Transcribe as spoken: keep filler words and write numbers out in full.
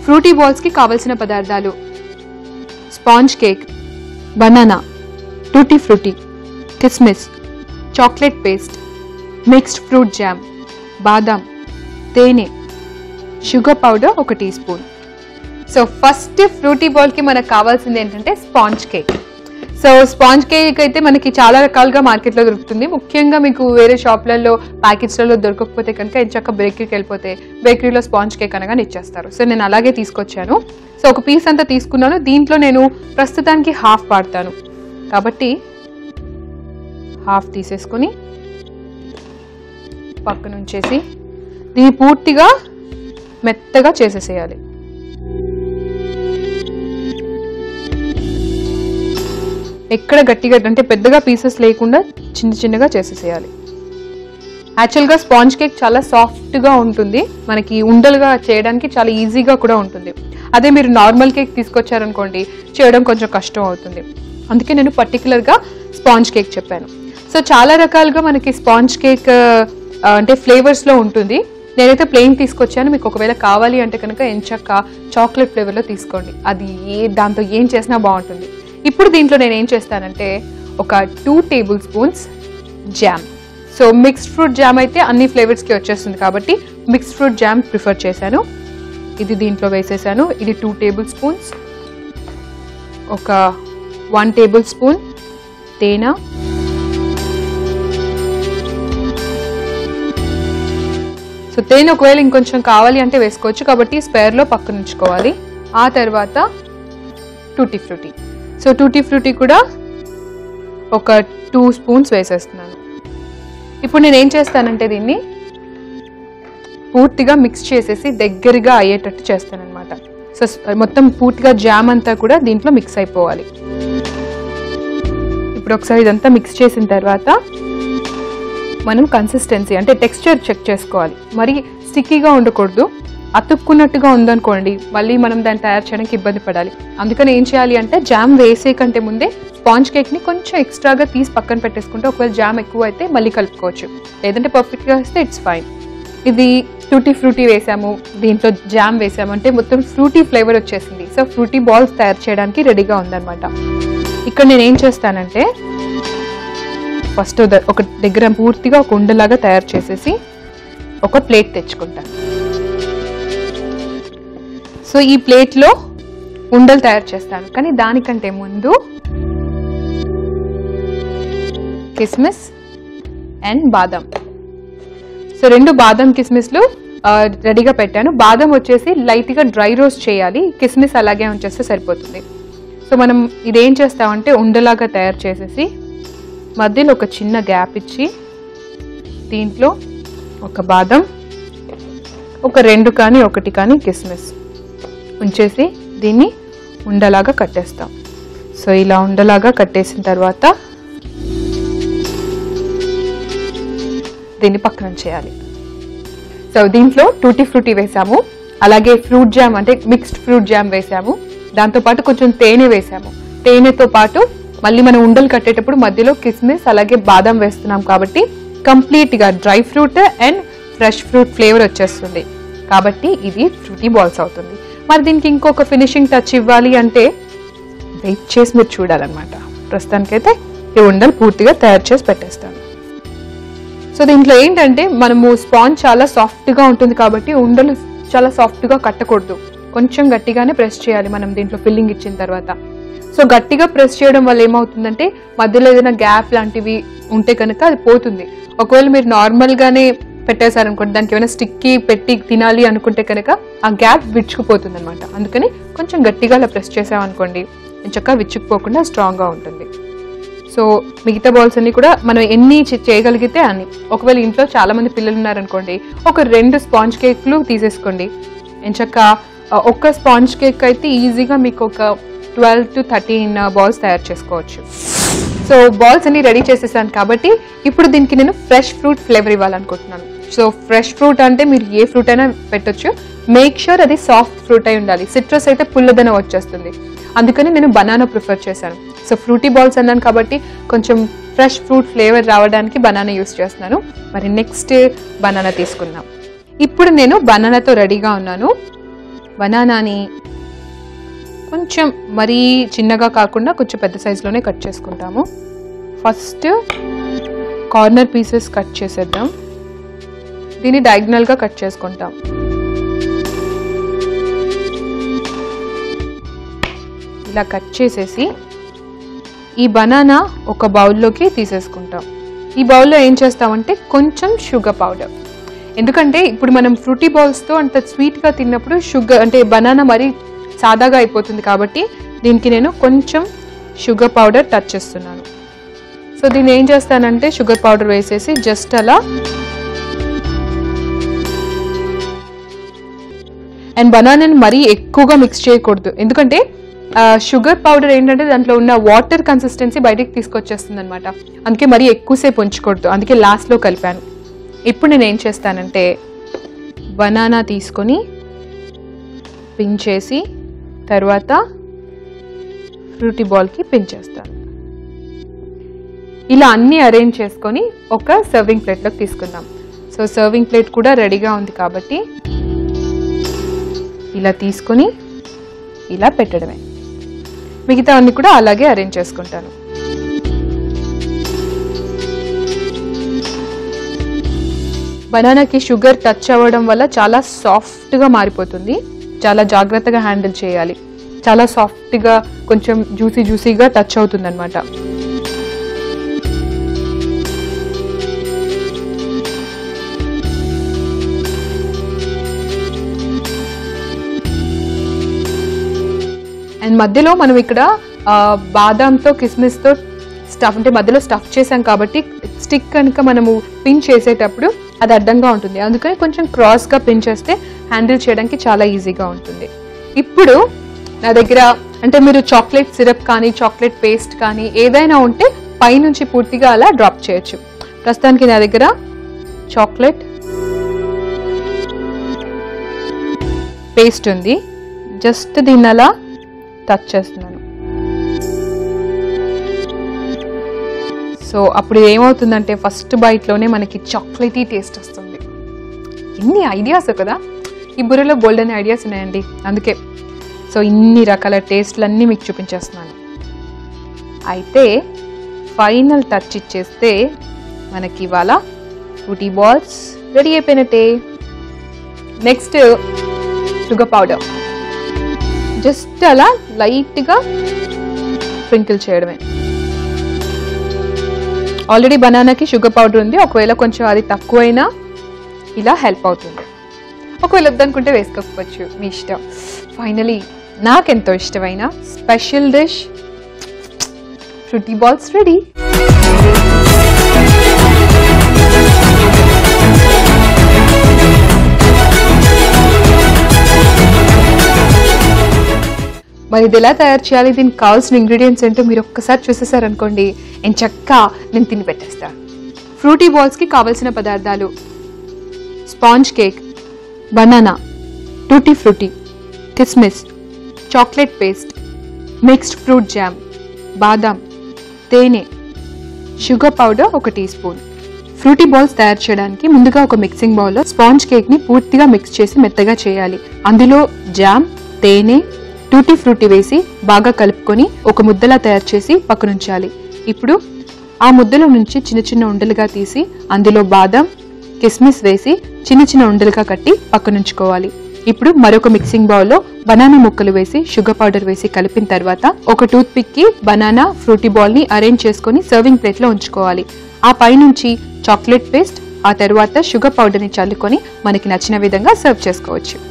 Frutti బాల్స్కి కావలసిన పదార్థాలు: sponge cake, banana, tutti frutti, కిస్మిస్, chocolate paste, mixed fruit jam, బాదాం, తేనె, షుగర్ పౌడర్ ఒక teaspoon. So first fruity బాల్కి మనకు కావాల్సింది ఏంటంటే sponge cake. So sponge cake అయితే మనకి చాలా రకాలుగా మార్కెట్లో దొరుకుతుంది. ముఖ్యంగా మీకు వేరే షాప్లలో ప్యాకెట్స్లలో దొరకకపోతే కనుక ఎంచక్క బేకరీకి వెళ్ళిపోతే బేకరీలో స్పాంజ్ కేక్ అనగానే ఇచ్చేస్తారు. సో నేను అలాగే తీసుకొచ్చాను. సో ఒక పీస్ అంతా తీసుకున్నాను. దీంట్లో నేను ప్రస్తుతానికి హాఫ్ వాడతాను కాబట్టి హాఫ్ తీసేసుకొని పక్కన ఉంచేసి దీన్ని పూర్తిగా మెత్తగా చేసేసేయాలి. ఎక్కడ గట్టిగా అంటే పెద్దగా పీసెస్ లేకుండా చిన్న చిన్నగా చేసేసేయాలి. యాక్చువల్గా స్పాంజ్ కేక్ చాలా సాఫ్ట్గా ఉంటుంది, మనకి ఉండలుగా చేయడానికి చాలా ఈజీగా కూడా ఉంటుంది. అదే మీరు నార్మల్ కేక్ తీసుకొచ్చారనుకోండి చేయడం కొంచెం కష్టం అవుతుంది. అందుకే నేను పర్టికులర్గా స్పాంజ్ కేక్ చెప్పాను. సో చాలా రకాలుగా మనకి స్పాంజ్ కేక్ అంటే ఫ్లేవర్స్లో ఉంటుంది. నేనైతే ప్లెయిన్ తీసుకొచ్చాను. మీకు ఒకవేళ కావాలి అంటే కనుక ఎంచక్క చాక్లెట్ ఫ్లేవర్లో తీసుకోండి. అది ఏ దాంతో ఏం చేసినా బాగుంటుంది. ఇప్పుడు దీంట్లో నేను ఏం చేస్తానంటే ఒక two tablespoons jam. So mixed fruit jam అయితే అన్ని ఫ్లేవర్స్కి వచ్చేస్తుంది కాబట్టి మిక్స్డ్ ఫ్రూట్ జామ్ ప్రిఫర్ చేశాను. ఇది దీంట్లో వేసేసాను. ఇది టూ టేబుల్ స్పూన్స్. ఒక వన్ టేబుల్ స్పూన్ తేనె, సో తేనె ఒకవేళ ఇంకొంచెం కావాలి అంటే వేసుకోవచ్చు కాబట్టి స్పేర్లో పక్కన ఉంచుకోవాలి. ఆ తర్వాత tutti frutti. So tutti frutti కూడా ఒక టూ స్పూన్స్ వేసేస్తున్నాను. ఇప్పుడు నేను ఏం చేస్తానంటే దీన్ని పూర్తిగా మిక్స్ చేసేసి దగ్గరగా అయ్యేటట్టు చేస్తాను అనమాట. సో మొత్తం పూర్తిగా జామ్ అంతా కూడా దీంట్లో మిక్స్ అయిపోవాలి. ఇప్పుడు ఒకసారి ఇదంతా మిక్స్ చేసిన తర్వాత మనం కన్సిస్టెన్సీ అంటే టెక్స్చర్ చెక్ చేసుకోవాలి. మరి స్టిక్కీగా ఉండకూడదు. అతుక్కున్నట్టుగా ఉందనుకోండి మళ్ళీ మనం దాన్ని తయారు చేయడానికి ఇబ్బంది పడాలి. అందుకని ఏం చేయాలి అంటే జామ్ వేసే కంటే ముందే స్పాంజ్ కేక్ని కొంచెం ఎక్స్ట్రాగా తీసి పక్కన పెట్టేసుకుంటే ఒకవేళ జామ్ ఎక్కువ అయితే మళ్ళీ కలుపుకోవచ్చు. లేదంటే పర్ఫెక్ట్గా వస్తే ఇట్స్ ఫైన్. ఇది టూటీ ఫ్రూటీ వేసాము, దీంట్లో జామ్ వేసాము అంటే మొత్తం ఫ్రూటీ ఫ్లేవర్ వచ్చేసింది. సో ఫ్రూటీ బాల్స్ తయారు చేయడానికి రెడీగా ఉందన్నమాట. ఇక్కడ నేను ఏం చేస్తానంటే ఫస్ట్ ఒక దగ్గర పూర్తిగా ఒక ఉండలాగా తయారు చేసేసి ఒక ప్లేట్ తెచ్చుకుంటాను. సో ఈ ప్లేట్లో ఉండలు తయారు చేస్తాను. కానీ దానికంటే ముందు కిస్మిస్ అండ్ బాదం. సో రెండు బాదం కిస్మిస్లు రెడీగా పెట్టాను. బాదం వచ్చేసి లైట్గా డ్రై రోస్ట్ చేయాలి, కిస్మిస్ అలాగే ఉంచేస్తే సరిపోతుంది. సో మనం ఇదేం చేస్తామంటే ఉండలాగా తయారు చేసేసి మధ్యలో ఒక చిన్న గ్యాప్ ఇచ్చి దీంట్లో ఒక బాదం, ఒక రెండు కానీ ఒకటి కానీ కిస్మిస్ ఉంచేసి దీన్ని ఉండలాగా కట్టేస్తాం. సో ఇలా ఉండలాగా కట్టేసిన తర్వాత దీన్ని పక్కన చేయాలి. సో దీంట్లో టూటీ ఫ్రూటీ వేసాము, అలాగే ఫ్రూట్ జామ్ అంటే మిక్స్డ్ ఫ్రూట్ జామ్ వేసాము, దాంతోపాటు కొంచెం తేనె వేసాము. తేనెతో పాటు మళ్ళీ మనం ఉండలు కట్టేటప్పుడు మధ్యలో కిస్మిస్ అలాగే బాదం వేస్తున్నాం కాబట్టి కంప్లీట్గా dry fruit and fresh fruit flavour వచ్చేస్తుంది. కాబట్టి ఇది ఫ్రూటీ బాల్స్ అవుతుంది. మరి దీనికి ఇంకొక ఫినిషింగ్ టచ్ ఇవ్వాలి అంటే వెయిట్ చేసి మీరు చూడాలన్నమాట. ప్రస్తుతానికైతే ఈ ఉండలు పూర్తిగా తయారు చేసి పెట్టేస్తాను. సో దీంట్లో ఏంటంటే మనము స్పాంజ్ చాలా సాఫ్ట్గా ఉంటుంది కాబట్టి ఉండలు చాలా సాఫ్ట్గా కట్టకూడదు, కొంచెం గట్టిగానే ప్రెస్ చేయాలి మనం దీంట్లో ఫిల్లింగ్ ఇచ్చిన తర్వాత. సో గట్టిగా ప్రెస్ చేయడం వల్ల ఏమవుతుందంటే మధ్యలో ఏదైనా గ్యాప్ లాంటివి ఉంటే కనుక అది పోతుంది. ఒకవేళ మీరు నార్మల్గానే పెట్టేశారనుకోండి, దానికి ఏమైనా స్టిక్కి పెట్టి తినాలి అనుకుంటే కనుక ఆ గ్యాప్ విచ్చుకుపోతుంది అనమాట. అందుకని కొంచెం గట్టిగా అలా ప్రెస్ చేసామనుకోండి చక్కగా విచ్చుకుపోకుండా స్ట్రాంగ్గా ఉంటుంది. సో మిగతా బాల్స్ అన్ని కూడా మనం ఎన్ని చేయగలిగితే అన్ని. ఒకవేళ ఇంట్లో చాలామంది పిల్లలు ఉన్నారనుకోండి ఒక రెండు స్పాంజ్ కేక్లు తీసేసుకోండి. ఎంచక్క ఒక్క స్పాంజ్ కేక్ అయితే ఈజీగా మీకు ఒక ట్వెల్వ్ టు థర్టీన్ బాల్స్ తయారు చేసుకోవచ్చు. సో బాల్స్ అన్ని రెడీ చేసేసాను కాబట్టి ఇప్పుడు దీనికి నేను ఫ్రెష్ ఫ్రూట్ ఫ్లేవర్ ఇవ్వాలనుకుంటున్నాను. సో ఫ్రెష్ ఫ్రూట్ అంటే మీరు ఏ ఫ్రూట్ అయినా పెట్టొచ్చు, మేక్ షూర్ అది సాఫ్ట్ ఫ్రూట్ అయి ఉండాలి. సిట్రస్ అయితే పుల్లదనం వచ్చేస్తుంది, అందుకని నేను బనానా ప్రిఫర్ చేశాను. సో ఫ్రూటీ బాల్స్ అన్నాను కాబట్టి కొంచెం ఫ్రెష్ ఫ్రూట్ ఫ్లేవర్ రావడానికి బనానా యూస్ చేస్తున్నాను. మరి నెక్స్ట్ బనానా తీసుకుందాం. ఇప్పుడు నేను బనానాతో రెడీగా ఉన్నాను. బనానాని కొంచెం మరీ చిన్నగా కాకుండా కొంచెం పెద్ద సైజులోనే కట్ చేసుకుంటాము. ఫస్ట్ కార్నర్ పీసెస్ కట్ చేసేద్దాం. దీన్ని డయాగ్నల్గా కట్ చేసుకుంటాం. ఇలా కట్ చేసేసి ఈ బనానా ఒక బౌల్లోకి తీసేసుకుంటాం. ఈ బౌల్లో ఏం చేస్తామంటే కొంచెం షుగర్ పౌడర్, ఎందుకంటే ఇప్పుడు మనం ఫ్రూటీ బౌల్స్తో అంత స్వీట్గా తిన్నప్పుడు షుగర్ అంటే బనానా మరీ సాదాగా అయిపోతుంది, కాబట్టి దీనికి నేను కొంచెం షుగర్ పౌడర్ టచ్ చేస్తున్నాను. సో దీన్ని ఏం చేస్తానంటే షుగర్ పౌడర్ వేసేసి జస్ట్ అలా, అండ్ బనానాని మరీ ఎక్కువగా మిక్స్ చేయకూడదు, ఎందుకంటే షుగర్ పౌడర్ ఏంటంటే దాంట్లో ఉన్న వాటర్ కన్సిస్టెన్సీ బయటికి తీసుకొచ్చేస్తుంది అనమాట. అందుకే మరీ ఎక్కువసేపు ఉంచకూడదు, అందుకే లాస్ట్లో కలిపాను. ఇప్పుడు నేను ఏం చేస్తానంటే బనానా తీసుకొని పిన్ చేసి తర్వాత ఫ్రూటీ బాల్కి పిన్ చేస్తాను. ఇలా అన్నీ అరేంజ్ చేసుకొని ఒక సర్వింగ్ ప్లేట్లోకి తీసుకుందాం. సో సర్వింగ్ ప్లేట్ కూడా రెడీగా ఉంది కాబట్టి ఇలా తీసుకొని ఇలా పెట్టడమే. మిగతా అన్ని కూడా అలాగే అరేంజ్ చేసుకుంటాను. బనానాకి షుగర్ టచ్ అవ్వడం వల్ల చాలా సాఫ్ట్గా మారిపోతుంది. చాలా జాగ్రత్తగా హ్యాండిల్ చేయాలి. చాలా సాఫ్ట్గా కొంచెం జ్యూసీ జ్యూసీగా టచ్ అవుతుంది అనమాట. అండ్ మధ్యలో మనం ఇక్కడ బాదాంతో కిస్మిస్తో స్టఫ్ అంటే మధ్యలో స్టఫ్ చేసాం కాబట్టి స్టిక్ కనుక మనము పిన్ చేసేటప్పుడు అది అడ్డంగా ఉంటుంది. అందుకని కొంచెం క్రాస్గా పిన్ చేస్తే హ్యాండిల్ చేయడానికి చాలా ఈజీగా ఉంటుంది. ఇప్పుడు నా దగ్గర అంటే మీరు చాక్లెట్ సిరప్ కానీ చాక్లెట్ పేస్ట్ కానీ ఏదైనా ఉంటే పైనుంచి పూర్తిగా అలా డ్రాప్ చేయొచ్చు. ప్రస్తుతానికి నా దగ్గర చాక్లెట్ పేస్ట్ ఉంది. జస్ట్ దీన్ని అలా టచ్ చేస్తున్నాను. సో అప్పుడు ఏమవుతుందంటే ఫస్ట్ బైట్లోనే మనకి చాక్లెటీ టేస్ట్ వస్తుంది. ఇన్ని ఐడియాస్ కదా, ఈ బుర్రలో గోల్డెన్ ఐడియాస్ ఉన్నాయండి, అందుకే సో ఇన్ని రకాల టేస్ట్లన్నీ మీకు చూపించేస్తున్నాను. అయితే ఫైనల్ టచ్ ఇచ్చేస్తే మనకి ఇవాళ ఫ్రూటీ బాల్స్ రెడీ అయిపోయినట్టే. నెక్స్ట్ షుగర్ పౌడర్ జస్ట్ అలా లైట్గా స్ప్రింకిల్ చేయడమే. ఆల్రెడీ బనానాకి షుగర్ పౌడర్ ఉంది, ఒకవేళ కొంచెం అది తక్కువైనా ఇలా హెల్ప్ అవుతుంది. ఒకవేళ వద్దనుకుంటే వేసుకోకపోవచ్చు, మీ ఇష్టం. ఫైనలీ నాకెంతో ఇష్టమైన special dish fruity balls ready. మరి ఇది ఎలా తయారు చేయాలి, దీనికి కావాల్సిన ఇంగ్రీడియంట్స్ ఏంటో మీరు ఒక్కసారి చూసేసారనుకోండి, నేను చక్కగా నేను తిని పెట్టేస్తాను. ఫ్రూటీ బాల్స్కి కావాల్సిన పదార్థాలు: sponge cake, banana, tutti frutti, కిస్మిస్, chocolate paste, mixed fruit jam, బాదాం, తేనె, షుగర్ పౌడర్ ఒక టీ స్పూన్. ఫ్రూటీ బాల్స్ తయారు చేయడానికి ముందుగా ఒక మిక్సింగ్ బౌల్లో స్పాంజ్ కేక్ని పూర్తిగా మిక్స్ చేసి మెత్తగా చేయాలి. అందులో జామ్, తేనె, టూటీ ఫ్రూటీ వేసి బాగా కలుపుకొని ఒక ముద్దలా తయారు చేసి పక్కనుంచాలి. ఇప్పుడు ఆ ముద్దలో నుంచి చిన్న చిన్న ఉండలుగా తీసి అందులో బాదం, కిస్మిస్ వేసి చిన్న చిన్న ఉండలుగా కట్టి పక్కనుంచుకోవాలి. ఇప్పుడు మరొక మిక్సింగ్ బౌల్లో బనానా ముక్కలు వేసి షుగర్ పౌడర్ వేసి కలిపిన తర్వాత ఒక టూత్ పిక్ కి బనానా ఫ్రూటీ బాల్ ని అరేంజ్ చేసుకుని సర్వింగ్ ప్లేట్ లో ఉంచుకోవాలి. ఆ పైనుంచి చాక్లెట్ పేస్ట్, ఆ తర్వాత షుగర్ పౌడర్ ని చల్లుకొని మనకి నచ్చిన విధంగా సర్వ్ చేసుకోవచ్చు.